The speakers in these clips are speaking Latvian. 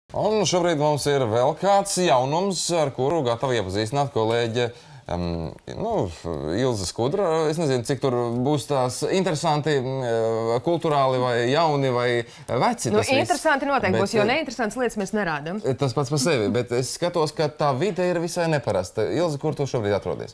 Un šobrīd mums ir vēl kāds jaunums, ar kuru gatavi iepazīstināt kolēģe Ilze Skudra. Es nezinu, cik tur būs tās interesanti, kulturāli vai jauni vai veci. Interesanti noteikti būs, jo neinteresantas lietas mēs nerādam. Tas pats par sevi, bet es skatos, ka tā vide ir visai neparasta. Ilze, kur tu šobrīd atrodies?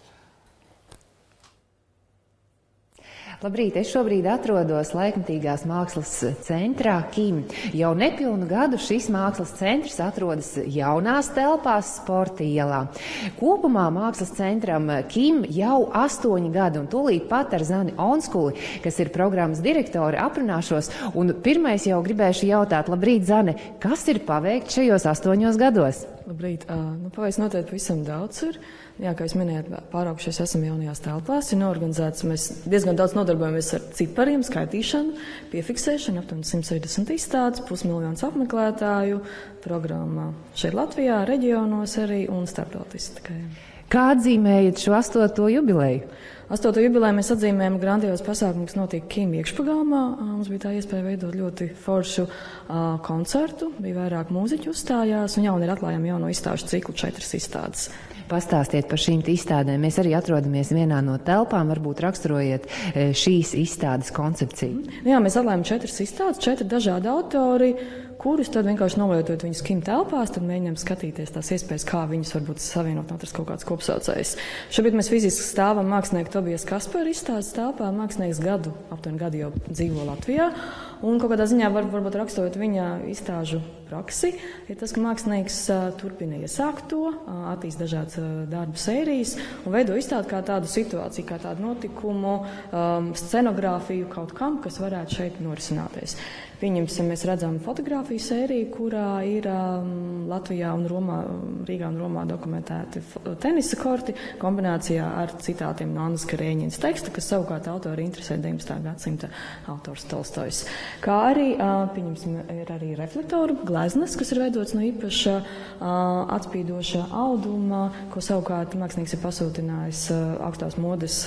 Labrīt, es šobrīd atrodos Laikmetīgās mākslas centrā KIM. Jau nepilnu gadu šis mākslas centrs atrodas jaunās telpās Sporta ielā. Kopumā mākslas centram KIM jau 8 gadi, un tūlīt pat ar Zani Onskuli, kas ir programmas direktori, aprunāšos. Un pirmais jau gribēšu jautāt, labrīt, Zane, kas ir paveikts šajos 8 gados? Labrīt, paveikts noteikti pavisam daudz ir. Jā, kā jūs minējāt, pāraugušies esam jaunajās telpās, ir noorganizēts, mēs diezgan daudz nodarbojamies ar cipariem, skaitīšanu, piefiksēšanu, aptuveni 160 izstādes, 500 000 apmeklētāju, programmā šeit Latvijā, reģionos arī un starptautiski. Kā atzīmējat šo 8. jubileju? 8. jubileju mēs atzīmējam grandios pasākumu, kas notika KIM iekšpagalmā. Mums bija tā iespēja veidot ļoti foršu koncertu, bija vairāk mūziķu uzstājās, un jauni ir atklājām jauno izstāžu ciklu 4 izstādes. Pastāstiet par šīm izstādēm. Mēs arī atrodamies vienā no telpām. Varbūt raksturojiet šīs izstādes koncepciju. Jā, mēs atklājam 4 izstādes, 4 dažādi autori, kurus tad vienkārši novietojot viņus KIM telpās, tad mēģinām skatīties tās iespējas, kā viņus varbūt savienot, atrast kaut kāds kopsaucējs. Šobrīd mēs fiziski stāvam mākslinieku Tobijas Kaspera izstādes telpā. Mākslinieks aptuveni gadu jau dzīvo Latvijā. Un kaut kādā ziņā varbūt raksturot viņa izstāžu praksi, ir tas, ka mākslinieks turpina iesākt to, attīst dažādas darbu sērijas un veido izstādi kā tādu situāciju, kā tādu notikumu, scenogrāfiju kaut kam, kas varētu šeit norisināties. Pieņemsim, mēs redzam fotogrāfiju sēriju, kurā ir Latvijā un Rīgā un Romā dokumentēti tenisa korti kombinācijā ar citātiem no Annas Karēņinas teksta, kas savukārt autori interesē 19. gadsimta autors Tolstojs. Kā arī, pieņemsim, ir arī reflektoru gleznas, kas ir veidots no īpaša atspīdoša auduma, ko savukārt mākslinieks ir pasūtinājis augstās modes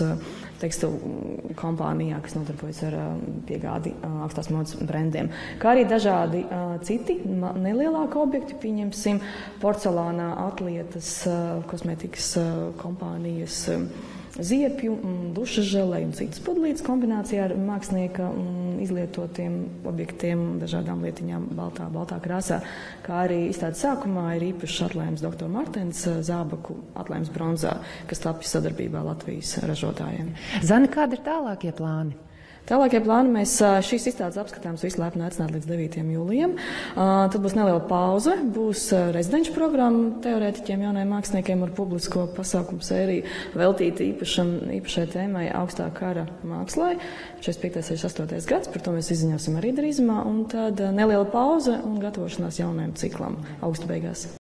tekstilu kompānijā, kas nodarbojas ar piegādi augstās modes brendiem. Kā arī dažādi citi nelielāki objekti, pieņemsim, porcelānā atlietas, kosmētikas kompānijas ziepju, dušas želei un citas pudlītes kombinācijā ar mākslinieka izlietotiem objektiem, dažādām lietiņām baltā krāsā. Kā arī izstādes sākumā ir īpašs atlējums Dr. Martens Zābaku atlējums bronzā, kas tapis sadarbībā Latvijas ražotājiem. Zani, kādi ir tālākie plāni? Tālākie plāni mēs šīs izstādes apskatāms visu laipni aicināt līdz 9. jūlijam. Tad būs neliela pauze, būs rezidenču programma teorētiķiem, jaunajiem māksliniekiem ar publisko pasākumu sēriju veltīta īpašai tēmai augstā kara mākslai. 45. 68. gads, par to mēs izziņosim arī drīzumā, un tad neliela pauze un gatavošanās jaunajam ciklam augusta beigās.